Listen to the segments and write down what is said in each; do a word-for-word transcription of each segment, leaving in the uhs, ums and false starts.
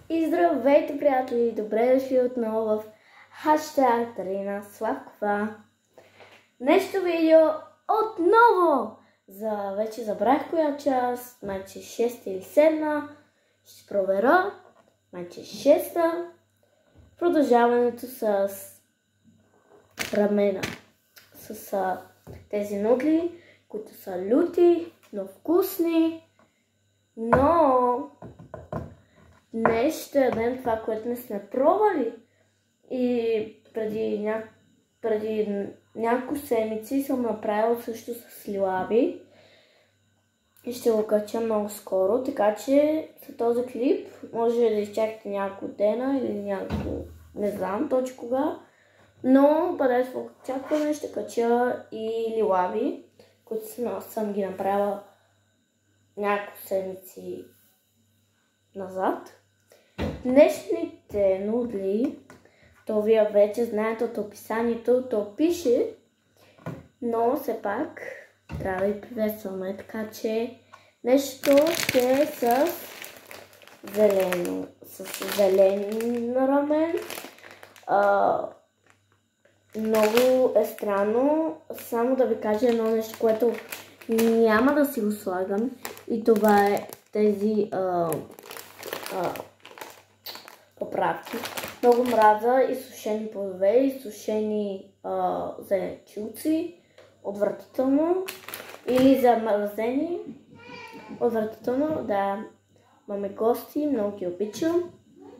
И здравейте, приятели! Добре дошли отново в хаштаг Дарина Славкова. Днешното видео отново за вече забрах коя част, майче шеста или седма. Ще проверя. Майче шеста. Продължаването с рамена. С а, тези нудли, които са люти, но вкусни. Но днес ще ядем това, което не сме пробвали. И преди, ня... преди няколко седмици съм направила също с лилави. И ще го кача много скоро. Така че за този клип може да изчакате няколко дена или няколко... не знам точно кога. Но бъдете в очакване, ще кача и лилави, които съм, съм ги направила няколко седмици назад. Днешните нудли, то вие вече знаете от описанието, то пише, но все пак трябва да и приветстваме, така че нещо ще е с зелено, с зелен рамен. А, много е странно, само да ви кажа едно нещо, което няма да си го слагам, и това е тези а, а, поправки. Много мраза изсушени плодове, изсушени зеленчуци, отвратително, или замразени, отвратително, да. Имаме гости, много ги обичам.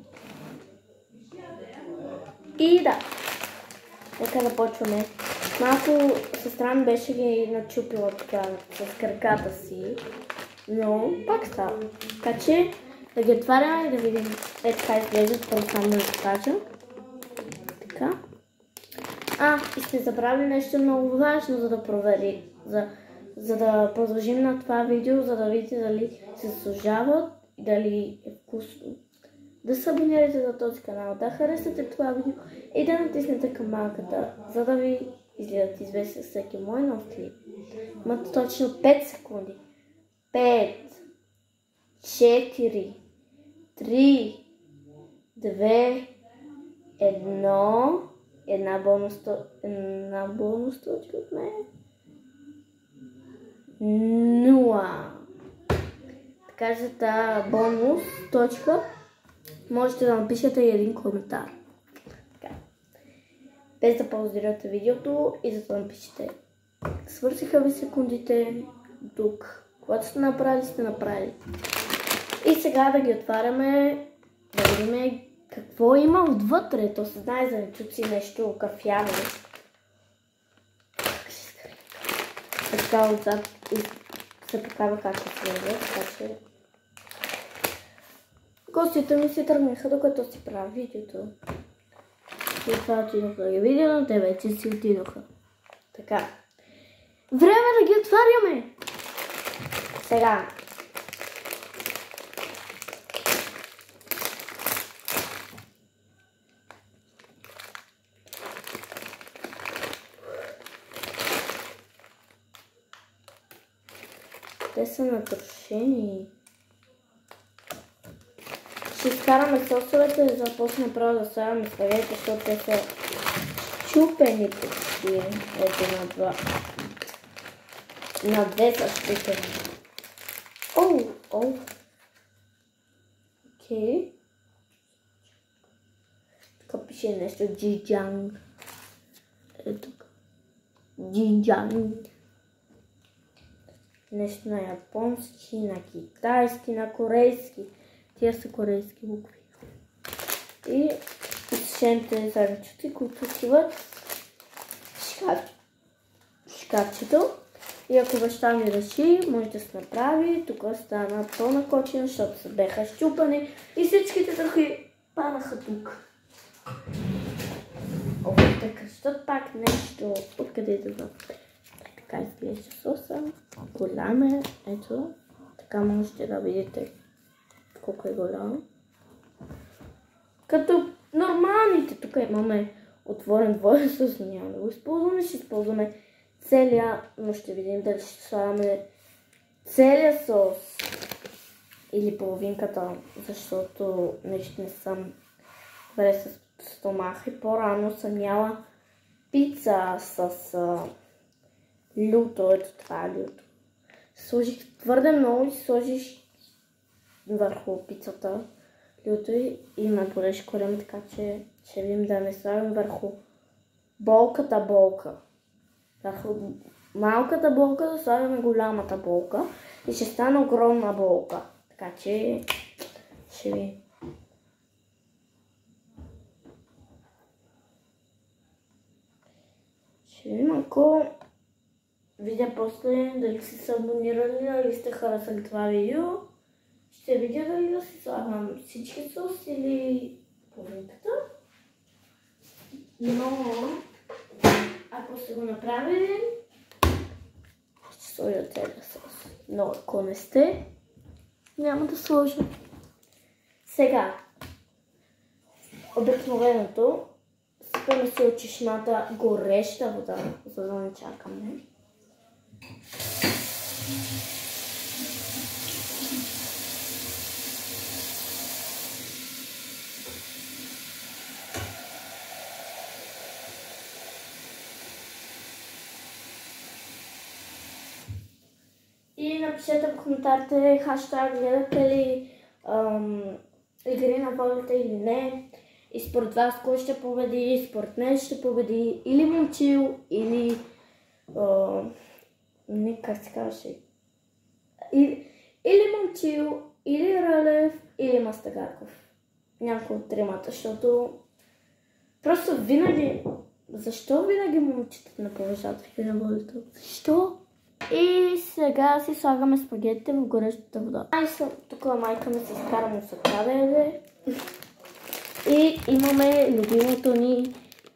И да, нека да почваме. Малко сестра ми беше ги начупила така с краката си, но пак става. Така че да ги отваряме и да видим е така изглеждат, първо само да ви кажа. Така. А, и сте забравили нещо много важно, за да провери, за, за да продължим на това видео, за да видите дали се заслужават и дали е вкусно. Да се абонирате за този канал, да харесате това видео и да натиснете камбанката, за да ви изгледат известни всеки мой нов клип. Имате точно пет секунди. пет, четири, три, две, едно, една бонус, една бонус точка от мен. нула. Така за тази бонус точка можете да напишете и един коментар. Така. Без да паузирате видеото и за да напишете. Свършиха ви секундите тук. Когато сте направили, сте направили. И сега да ги отваряме, да видим какво има отвътре. То се знае за нечуци нещо кафяво. Така отзад се покава как се следва, така че гостите ми си тръгнаха, докато си правя видеото. И това отидоха да ги видя, но те вече си отидоха. Така. Време да ги отваряме! Сега. Те са натрошени. Ще изкараме сосовете, за да започнем право да слагаме спагетите, защото те са чупени почти. Ето на два. На две са щупени. Оу, оу. Окей. Тук пише нещо джиджанг. Ето тук. Джиджанг. Нещо на японски, на китайски, на корейски. Тия са корейски букви. И изсушените зеленчуци, които отиват в шкафчето. И ако баща ми реши, може да се направи. Тук стана пълна кочина, защото се беха щупани и всичките трохи падаха тук. Опитайте кръщат пак нещо. Откъде да знам. Така изглежда соса. Голям е. Ето. Така можете да видите колко е голям. Като нормалните. Тук имаме отворен двоен сос. Няма да го използваме. Ще използваме целия, но ще видим дали ще слагаме целия сос. или половинката, защото нещо не съм добре с стомаха. И по-рано съм яла пица с а, люто, ето това е люто. Сложих твърде много и сложих върху пицата люто и ме болеше корем, така че ще видим да не слагам върху болката болка. Върху малката болка да слагаме голямата болка и ще стане огромна болка. Така че ще ви. Ще видим, ако видя после дали сте се абонирали, дали сте харесали това видео. Ще видя дали да си слагам всички сос или половинката. Но ако сте го направили, ще сложа целия сос. Но ако не сте, няма да сложа. Сега, обикновеното, сипаме си от чешмата гореща вода, за да не чакаме. И напишете в коментарите хаштаг гледате ли ам, игри на волята или не. И според вас кой ще победи, според мен ще победи или Момчил, или ам, не как се казваше, или, или Момчил, или Рълев, или Мастагарков. Някой от тримата, защото просто винаги, защо винаги момчетата не побеждават в игри на волята? Защо? И сега си слагаме спагетите в горещата вода. Ай, тук майка ми се изкара мусака да яде. И имаме любимото ни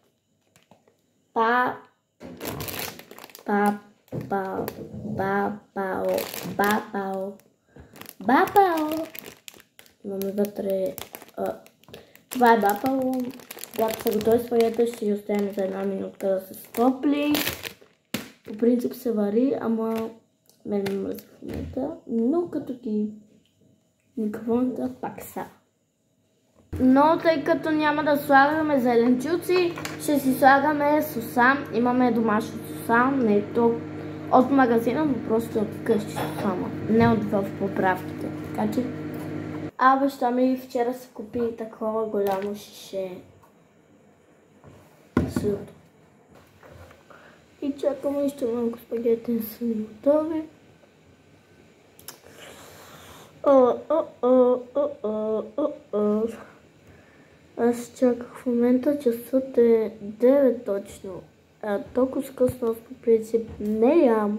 па... па... па... бапао... бапао... бапао... Имаме вътре... А, това е бапао. Когато са готови спагетите, ще ги оставим за една минутка да се стопли. По принцип се вари, ама мен ме мръзва в момента, но като ги микрофоната пак са. Но тъй като няма да слагаме зеленчуци, ще си слагаме соса. Имаме домашно соса, не е то от магазина, но просто от вкъщи соса, не от в поправките. Така че... А баща ми вчера се купи такова голямо шише с люто. И чакаме още малко спагети не са готови. О, о, о, о, о, о, о. Аз чаках в момента, часът е девет точно. А, толкова късно аз по принцип не ям.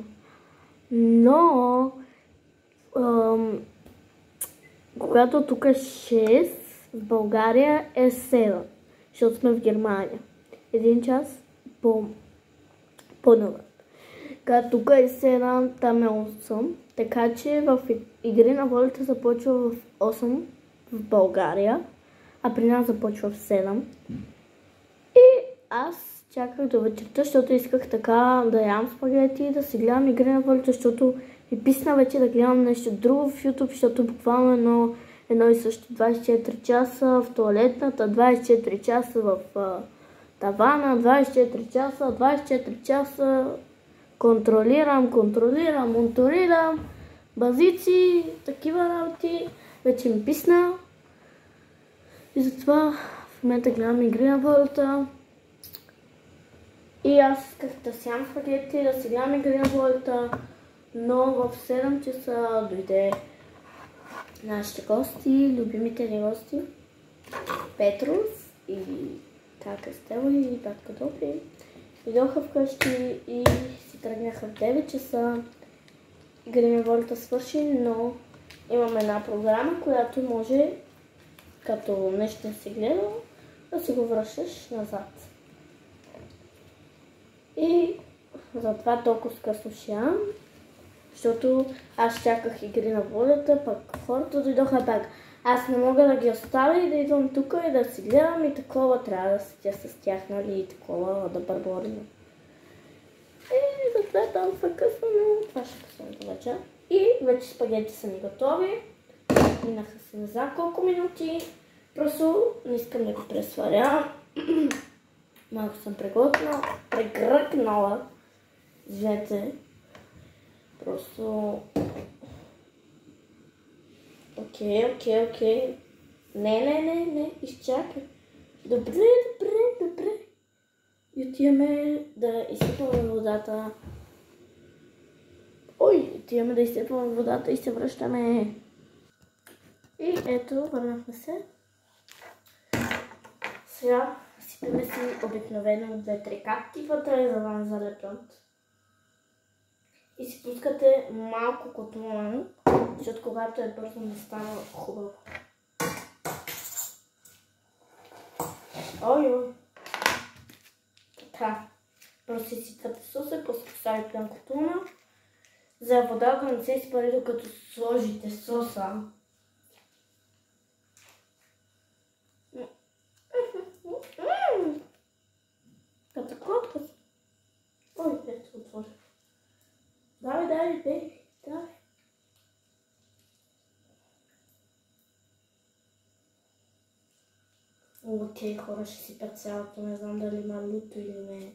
Но ам, когато тук е шест, в България е седем. Защото сме в Германия. Един час по по-навън. Когато тук е седем, там е осем. Така че в игри на волята започва в осем в България, а при нас започва в седем. И аз чаках до вечерта, защото исках така да ям спагети и да си гледам игри на волята, защото ми писна вече да гледам нещо друго в YouTube, защото буквално едно, едно и също двайсет и четири часа в туалетната, двайсет и четири часа в а, тавана, двайсет и четири часа, двайсет и четири часа контролирам, контролирам, монторирам, базици, такива работи. Вече ми писна. И затова в момента гледам игри на волята. И аз исках да си ям спагети, да си гледам игри на волята, но в седем часа дойде нашите гости, любимите ни гости, Петрус и така Стела и батка Добри. Дойдоха вкъщи и си тръгнаха в девет часа. Игри на волята свърши, но имаме една програма, която може, като нещо не си гледал, да си го връщаш назад. И затова толкова късно ще ям, защото аз чаках игри на волята, пък хората дойдоха пак. Аз не мога да ги оставя и да идвам тук и да си гледам и такова, трябва да седя с тях, нали, и такова да бърборим. И затова е толкова късно, но това ще е късното вече. И вече спагети са ни готови. Минаха се не знам колко минути. Просто не искам да го пресваря. Малко съм преглътнала, прегръкнала. Извинете. Просто... Окей, окей, окей. Не, не, не, не, изчакай. Добре, добре, добре. И отиваме да изсипваме водата. Ой, отиваме да изсипваме водата и се връщаме. И ето, върнахме се. Сега сипеме си обикновено две-три капки вътре, за да не залепят. И си пускате малко котлон, защото когато е бързо не става хубаво. Ой-ой. Така. Просто си сипвате соса, после поставите на котлона. За вода да не се изпари, докато сложите соса. Като котка. Ой, ето отворя. Давай, давай, бей, давай. Окей, хора ще сипят цялото, не знам дали има люто или не.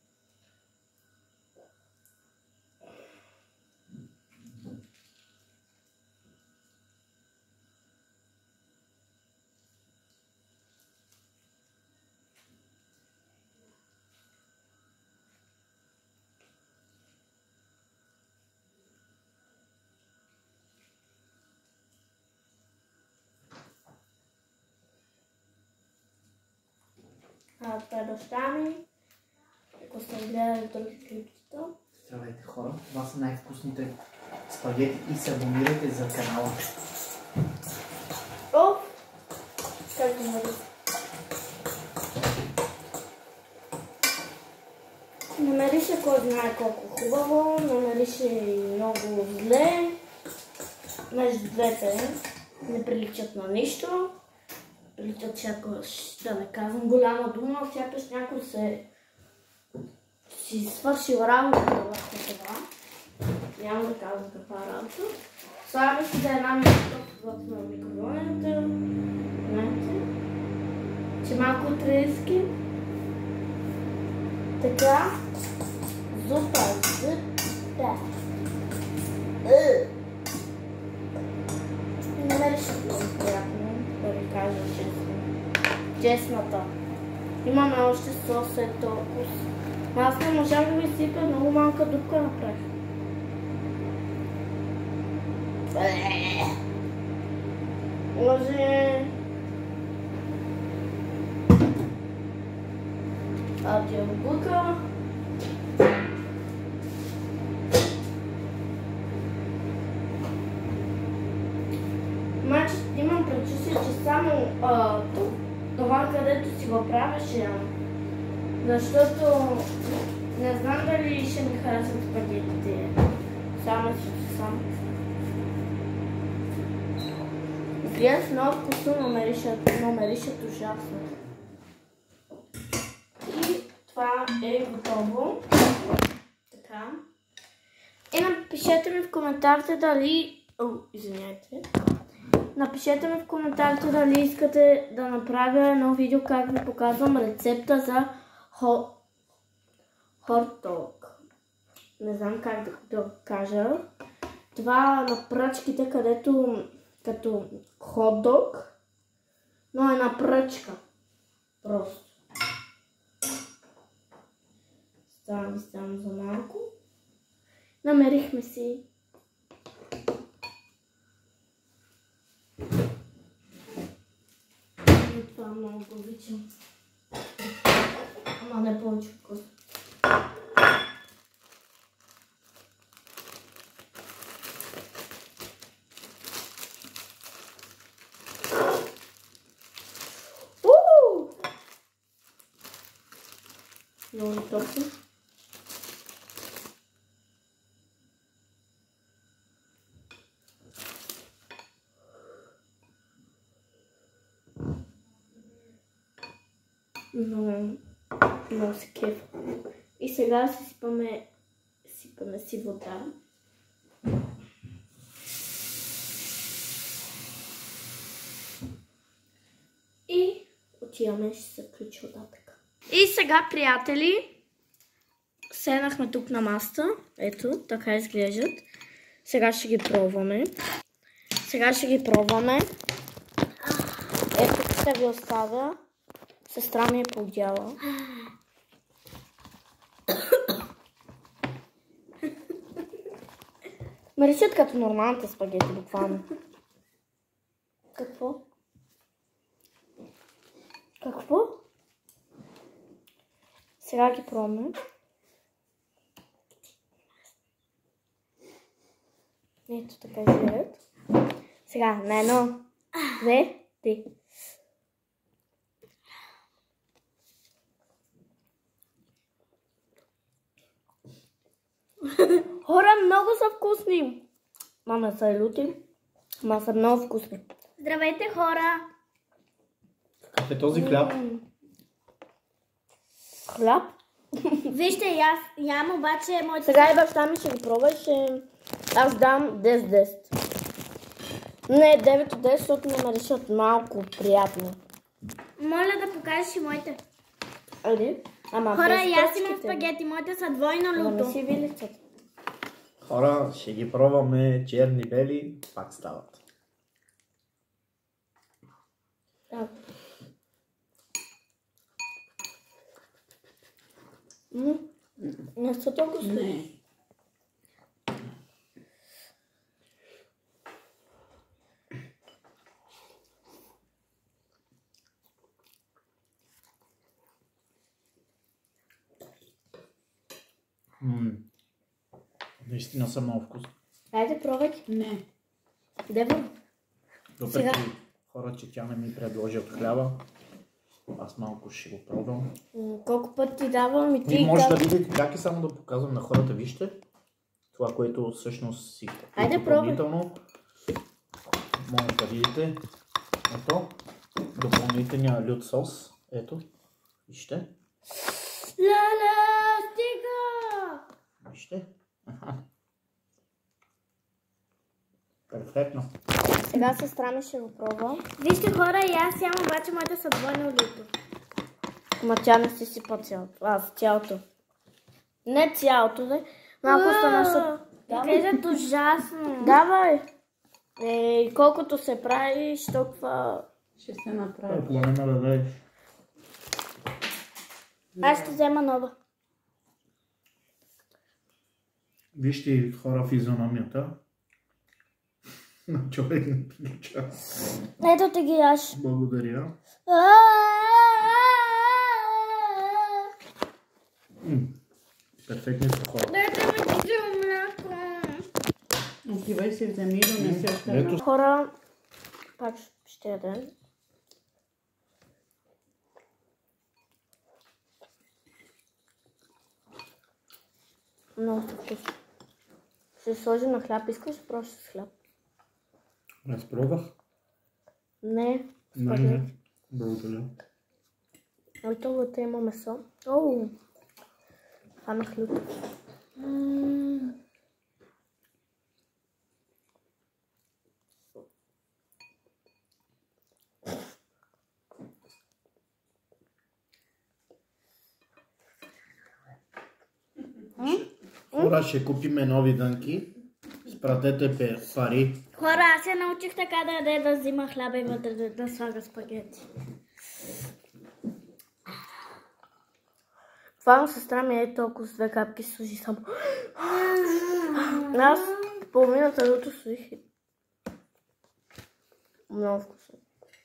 А, това е баща ми. Ако сте гледали други клипчета. Здравейте хора, това са най-вкусните спагети и се абонирайте за канала. О! Как го мързи? Не мирише кой знае колко хубаво, не мирише и много зле. Между двете не приличат на нищо. Приличат сякаш, да не казвам голяма дума, сякаш някой се си свършил работата върху това. Няма да казвам каква работа. Слагаме си за една минута в микровълновата. Знаете, че малко отрезки. Така. Зупа, зупа. Не ме реши много приятно, да ви кажа честно. Честната. Имаме още сос, е толкова. Аз не можах да ви сипя, много малка дупка направих. Може... Аудиобука. Значи имам предчувствие, че само а, това, където си го правя, ще ям. Защото не знам дали ще ми харесват спагетите. Само си сам. Гледам много вкусно, но миришат ужасно. И това е готово. Така. И напишете ми в коментарите дали... О, извиняйте. Напишете ми в коментарите дали искате да направя едно видео, как ви показвам рецепта за хот-дог. Не знам как да го кажа. Това на пръчките, където като хот-дог, но е на пръчка. Просто. Ставаме само за малко. Намерихме си. И това много го обичам. Ама не повече вкусно. Много топло. Но много се кефа. И сега си сипаме, сипаме си вода. отиваме, ще се включи оттатък. И сега, приятели, седнахме тук на масата. Ето, така изглеждат. Сега ще ги пробваме. Сега ще ги пробваме. Ето, ще ви оставя. Сестра ми е подяла. Миришат като нормалните спагети, буквално. Какво? Какво? Сега ги пробваме. Ето така изгледат. Сега, на едно, две, три. Хора, много са вкусни. Мама са люти, ама са много вкусни. Здравейте, хора! Какъв е този хляб? Хляб? Вижте, аз ям, обаче моите... Сега и баща ми ще ги пробва и ще... Аз дам десет десет. Не, девет от десет, защото ме наричат малко приятно. Моля да покажеш и моите. Айде. Ама Хора, без и аз имам точките. спагети, моите са двойно Ама не люто. си ви лицата. Хора, ще ги пробваме черни, бели, пак стават. Да. М, Не са толкова вкусни. М, Наистина са много вкусни. Айде, пробвай. Не. Дево. Въпреки Сега. хора, че тя не ми предложи от хляба, аз малко ще го пробвам. М, Колко път ти давам и ти... И може да дав- видите как е, само да показвам на хората, вижте. Това, което всъщност си Айде, допълнително. Може да видите. Ето. Допълнителния лют сос. Ето. Вижте. Леле, стига! Вижте. Аха. Перфектно. Сега сестра ми ще го пробва. Вижте, хора, и аз ям, обаче моите са двойно люто. Ама тя не си сипа цялото. Аз цялото. Не цялото, да. Малко стана са... Изглеждат ужасно. Давай! Е, колкото се правиш, толкова... Ще се направи. Ако не ме дадеш. Аз ще взема нова. Вижте хора физиономията. На човек не прилича. Ето ти ги яш. Благодаря. М, Перфектни са хора. Дайте ми кисело мляко. Отивай си, вземи и донеси още Ето. едно. Хора, пак ще ядем. Много са вкусно. Ще сложим на хляб. Искаш ли просто с хляб? Аз пробвах. Не. Не, не. Благодаря. Ой, това има месо. Оу. Хванах люто. Хора, ще купиме нови дънки. Спратете пе- пари. Хора, аз се научих така да яде, да взима хляба и вътре да, да слага спагети. Това сестра ми е толкова с две капки служи само. Аз половината люто служих. Много вкусно.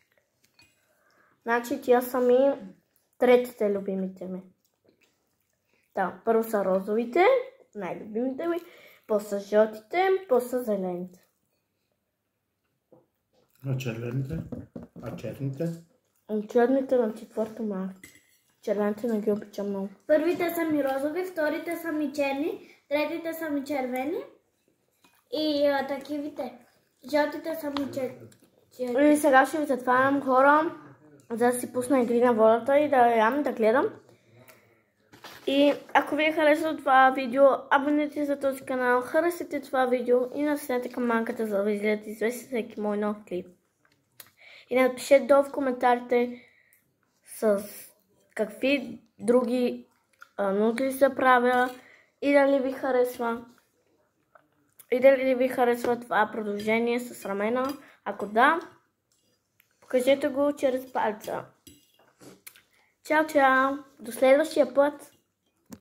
Значи тия са ми третите любимите ми. Да, първо са розовите, най-любимите ми, после жълтите, после зелените. А червените? А черните? Черните на четвърто малко. Червените не ги обичам много. Първите са ми розови, вторите са ми черни, третите са ми червени и а, такивите. Жълтите са ми черни. И сега ще ви затварям хора, за да си пусна игри на волята и да ям, да гледам. И ако ви е харесало това видео, абонирайте за този канал, харесайте това видео и натиснете камбанката, за да изгледате известни всеки мой нов клип. И напишете долу в коментарите с какви други а, нутли се правя и дали ви харесва. И дали ви харесва това продължение с рамена. Ако да, покажете го чрез палца. Чао, чао! До следващия път!